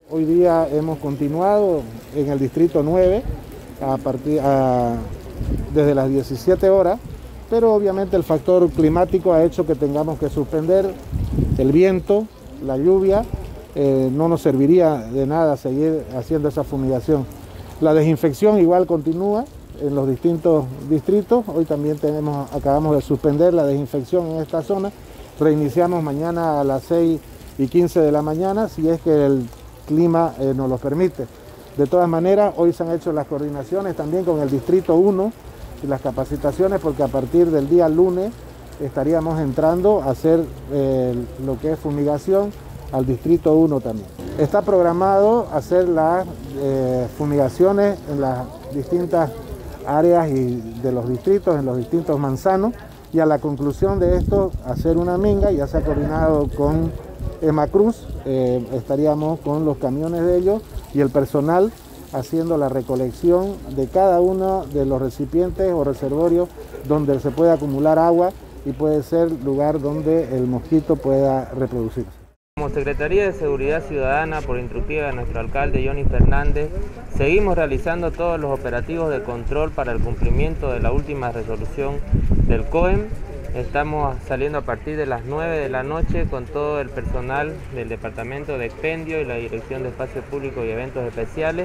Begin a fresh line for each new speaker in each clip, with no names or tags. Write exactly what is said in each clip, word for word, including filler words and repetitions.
Hoy día hemos continuado en el distrito nueve a partir, a, desde las diecisiete horas, pero obviamente el factor climático ha hecho que tengamos que suspender. El viento, la lluvia, eh, no nos serviría de nada seguir haciendo esa fumigación. La desinfección igual continúa en los distintos distritos. Hoy también tenemos, acabamos de suspender la desinfección en esta zona. Reiniciamos mañana a las seis y quince de la mañana, si es que el clima eh, nos lo permite. De todas maneras, hoy se han hecho las coordinaciones también con el distrito uno y las capacitaciones, porque a partir del día lunes estaríamos entrando a hacer eh, lo que es fumigación al distrito uno también. Está programado hacer las eh, fumigaciones en las distintas áreas y de los distritos, en los distintos manzanos, y a la conclusión de esto hacer una minga. Ya se ha coordinado con Emacruz, eh, estaríamos con los camiones de ellos y el personal haciendo la recolección de cada uno de los recipientes o reservorios donde se puede acumular agua y puede ser lugar donde el mosquito pueda reproducirse.
Como Secretaría de Seguridad Ciudadana, por instructiva de nuestro alcalde Johnny Fernández, seguimos realizando todos los operativos de control para el cumplimiento de la última resolución del C O E M. Estamos saliendo a partir de las nueve de la noche con todo el personal del Departamento de Expendio y la Dirección de Espacio Público y Eventos Especiales,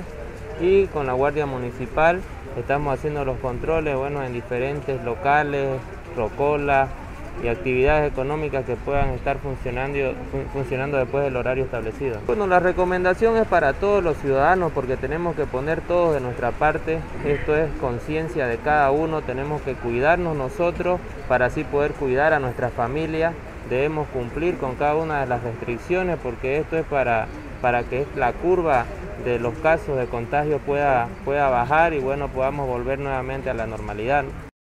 y con la Guardia Municipal estamos haciendo los controles, bueno, en diferentes locales, rocolas y actividades económicas que puedan estar funcionando, funcionando después del horario establecido. Bueno, la recomendación es para todos los ciudadanos, porque tenemos que poner todos de nuestra parte. Esto es conciencia de cada uno, tenemos que cuidarnos nosotros para así poder cuidar a nuestra familia. Debemos cumplir con cada una de las restricciones, porque esto es para, para que la curva de los casos de contagio pueda, pueda bajar y bueno, podamos volver nuevamente a la normalidad, ¿no?